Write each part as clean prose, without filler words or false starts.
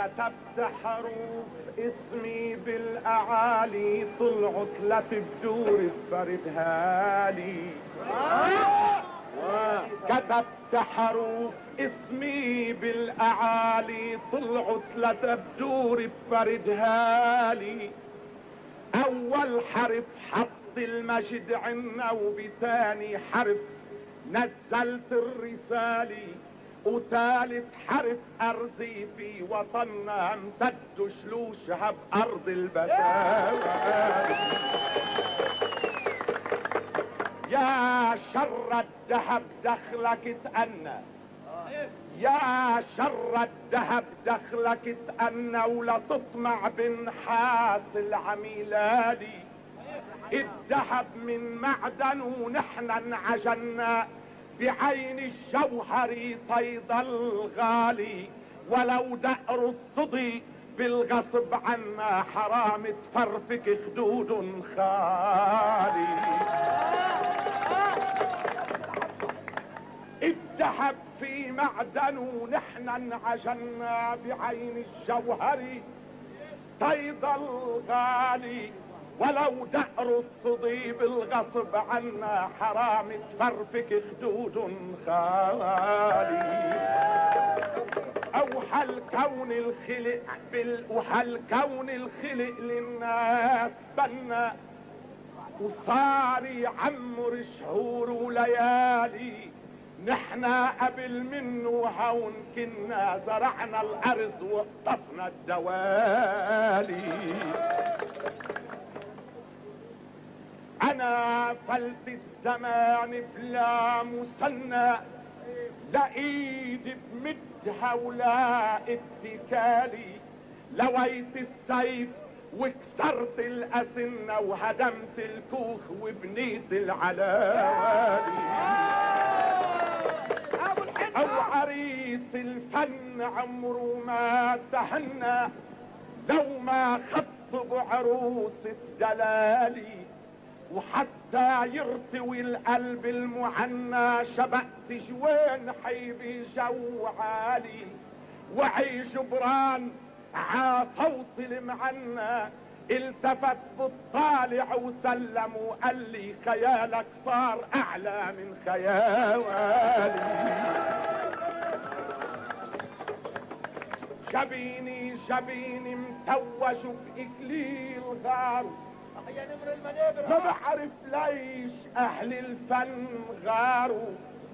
كتبت حروف اسمي بالاعالي، طلعت لا تبدور بفردها لي. كتبت حروف اسمي بالاعالي، طلعت لا تبدور بفردها لي. اول حرف حط المجد عنا، وبثاني حرف نزلت الرسالي، وثالث حرف ارزي في وطننا امتد شلوشها بارض البشاوي. يا شر الدهب دخلك تأنى، يا شر الدهب دخلك تأنى، ولا تطمع بنحاس العميلالي. الدهب من معدن ونحن انعجنا، بعين الجوهر طيد الغالي. ولو دأر الصدي بالغصب عنا، حرام تفرفك خدود خالي. الذهب في معدن ونحن انعجنا، بعين الجوهر طيد الغالي. ولو دأر الصدي بالغصب عنا، حرام تفرفك خدود خالي. اوحى الكون الخلق اوحى الكون الخلق للناس بنا، وصار يعمر شهور وليالي. نحنا قبل منه هون كنا، زرعنا الارض وقطفنا الدوالي. انا فلت الزمان بلا مسنى، لا ايدي بمدها ولا اتكالي. لويت السيف وكسرت الاسنة، وهدمت الكوخ وبنيت العلالي. او عريس الفن عمره ما تهنى، لو ما خطب عروسة جلالي. وحتى يرتوي القلب المعنى، شبقت جوان حيبي جو عالي. وعي جبران ع صوت المعنى، التفت بالطالع وسلم وقال لي، خيالك صار اعلى من خيالي. جبيني جبيني متوج بإكليل غار، ما بعرف ليش اهل الفن غاروا.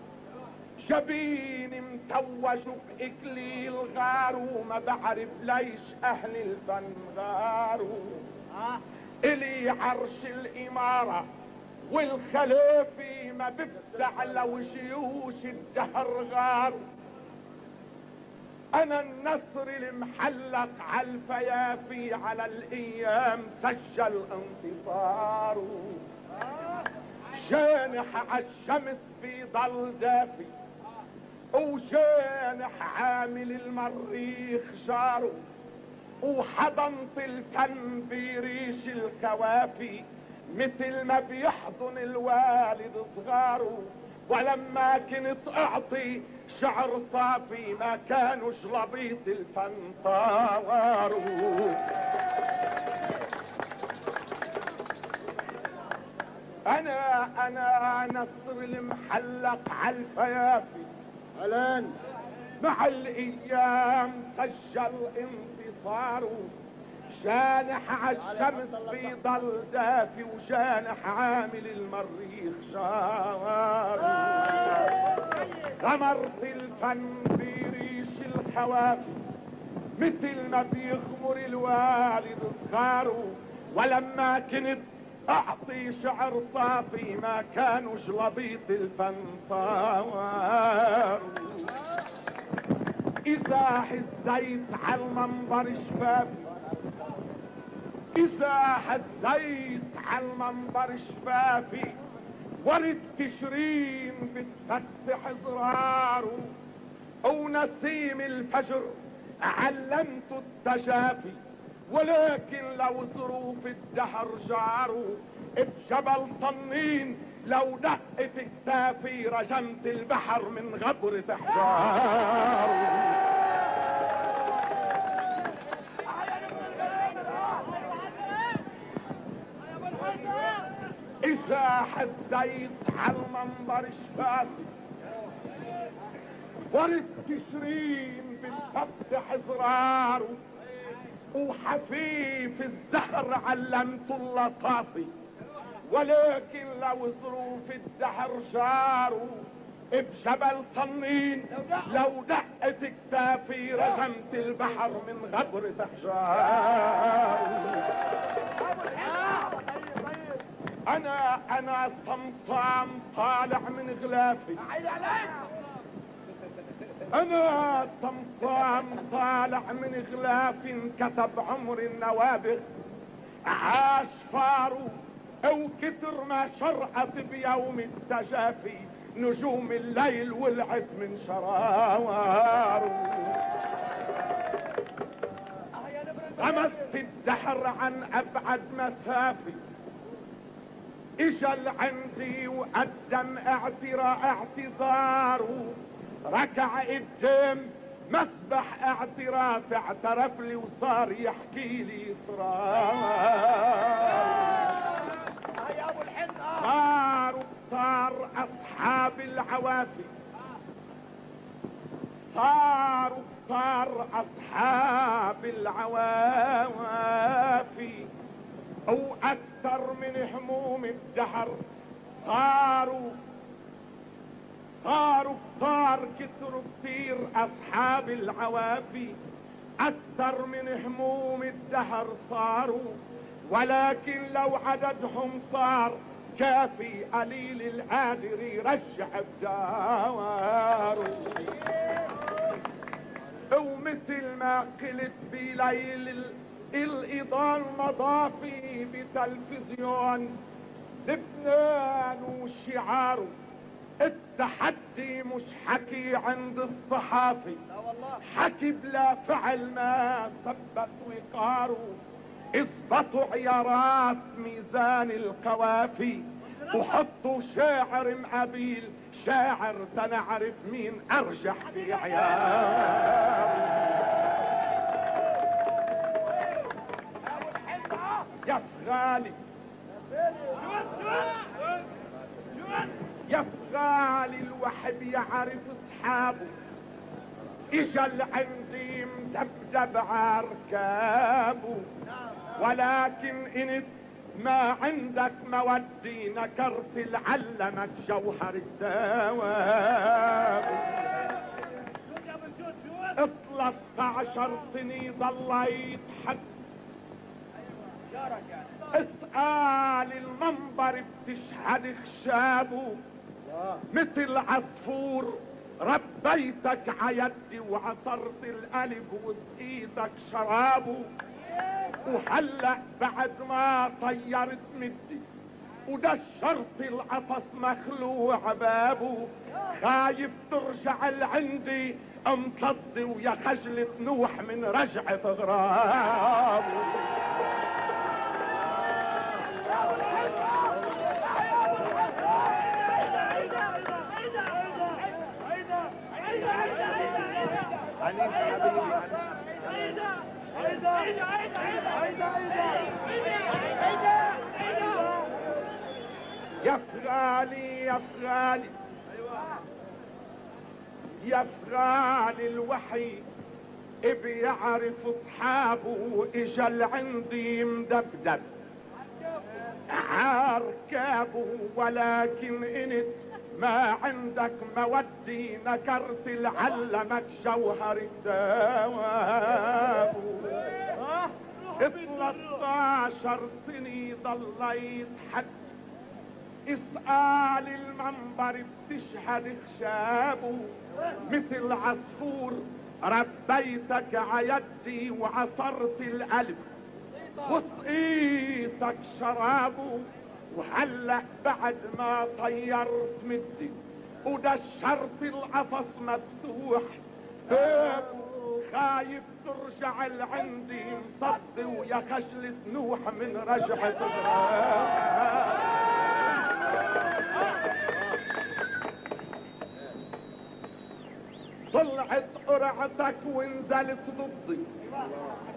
جبيني متوج بإكليل غاروا، ما بعرف ليش اهل الفن غاروا. الي عرش الامارة والخلافي، ما بفزع لو جيوش الدهر غاروا. انا النصر المحلق عالفيافي، على الايام سجل انتصاره. جانح عالشمس في ضل دافي، وجانح عامل المريخ جاره. وحضنت الفن بريش الكوافي، مثل ما بيحضن الوالد صغاره. ولما كنت اعطي شعر صافي، ما كانوا جلبيط الفن طاوروا. انا نصر المحلق عالفيافي، الان مع الايام سجل انتصاره. جانح عالشمس في ضل دافي، وجانح عامل المريخ شاره. غمرت الفن بريش الخوافي، مثل ما بيغمر الوالد صغاره. ولما كنت اعطي شعر صافي، ما كانوا جلبيط الفن طاوروا. اذا هزيت على المنبر شفافي، اذا هزيت على المنبر شفافي، ورد تشرين بتفتح زراره. ونسيم الفجر علمت التجافي، ولكن لو ظروف الدهر جاروا. بجبل صنين لو دقت كتافي، رجمت البحر من غبرة حجاره. إساح الزيت على المنبر شفافي، ورد تشرين بالفتح زراره، وحفيف الزهر علمته اللطافي. ولكن لو ظروف الدهر جاروا بجبل طنين، لو دقت كتافي رجمت البحر من غبرة احجار. انا صمصام طالع من غلافي، انا صمصام طالع من غلافي، انكتب عمر النوابغ عاش فارو، او كتر ما شرقت بيوم التجافي نجوم الليل ولعت من شراوار. غمست الدهر عن ابعد مسافي، اجل عندي وقدم اعتذاره، ركع قدام مسبح اعتراف، اعترف لي وصار يحكي لي اسرار. صار اصحاب العوافي، صار اصحاب العوافي، واكثر من هموم الدهر صار كتروا كتير اصحاب العوافي، اكثر من هموم الدهر صاروا، ولكن لو عددهم صار كافي قليل القادر يرجع بداره. ومثل ما قلت بليل الاضاءة المضافي بتلفزيون لبنان وشعاره، التحدي مش حكي عند الصحافي، حكي بلا فعل ما ثبت وقاره. اضبطوا عيارات ميزان القوافي، وحطوا شاعر مقابيل شاعر تنعرف مين ارجح في عيار. يا فغالي يا فغالي الوحد يعرف اصحابه، اجل عندي مدبدب عركابه، ولكن انت ما عندك مودي نكرت العلمك جوهر الدواب. 13 سنة ضليت حد اسقال المنبر بتشهد خشابه، مثل عصفور ربيتك عيدي وعصرت القلب وسقيتك شرابه. وهلأ بعد ما طيرت مدي ودشرت القفص مخلوع بابه، خايف ترجع لعندي امتصدي ويا خجلة نوح من رجعة غرابه. يا فغالي يا فغالي يا فغالي الوحي بيعرف اصحابه، اجل عندي مدبدب عركابه، ولكن انت ما عندك مودي نكرت العلمك جوهر الدواب. 13 سنة ضليت حد اسقال المنبر بتشهد خشابه، مثل عصفور ربيتك عيدي وعصرت القلب وسقيتك شرابه. وهلأ بعد ما طيرت مدي ودشرت القفص مفتوح بابه، خايف ترجع لعندي مصدي ويا خجلة نوح من رجعة غراب. طلعت قرعتك ونزلت ضدي،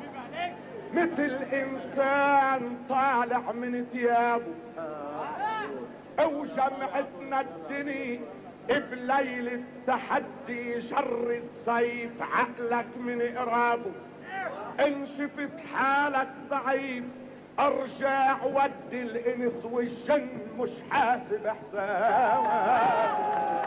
مثل انسان طالع من ثيابه، وجمعتنا الدني بليل التحدي شر السيف عقلك من قرابه. ان شفت حالك ضعيف ارجع ودي الانس والجن مش حاسب حسابك.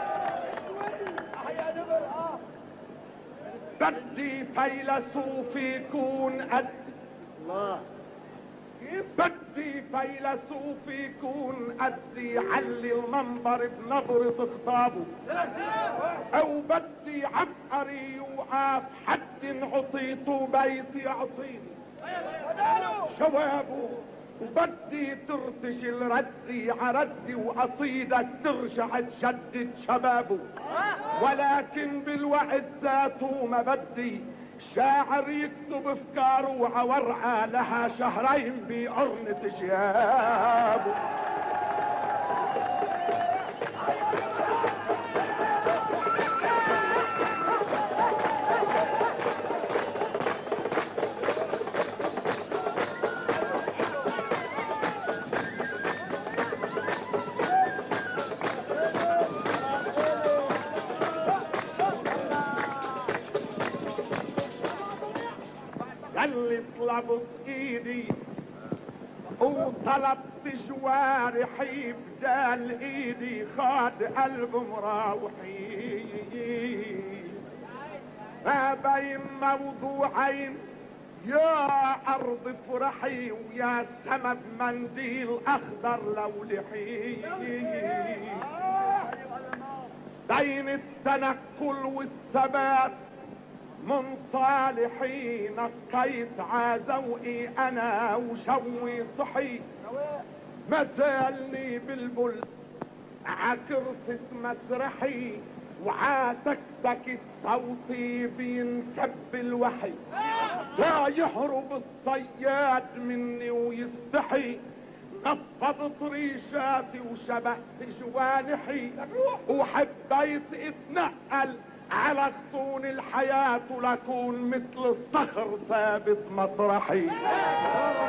بدي فيلسوف يكون قد الله، بدي فيلسوف يكون قدي يعلي المنبر بنظرة خطابه، او بدي عبقري يوقف حد عطيته بيت يعطيني جوابه، وبدي ترتجل ردي عردي وقصيدك ترجع تجدد شبابه. ولكن بالوقت ذاته ما بدي شاعر يكتب افكاره وورقه لها شهرين بقرن جيابه. اللي طلبت ايدي وطلبت جوارحي بدال ايدي خاد قلب مراوحي. ما بين موضوعين يا ارض فرحي ويا سما بمنديل اخضر لولحي. بين التنقل والثبات من صالحي نقيت عزوقي انا وشوي صحي. ما زالني بلبل عكرسة مسرحي وعاتكتك صوتي بينكب الوحي. لا يهرب الصياد مني ويستحي. نفضت ريشاتي وشبعت جوانحي وحبيت اتنقل على غصون الحياة لكون مثل الصخر ثابت مطرحي.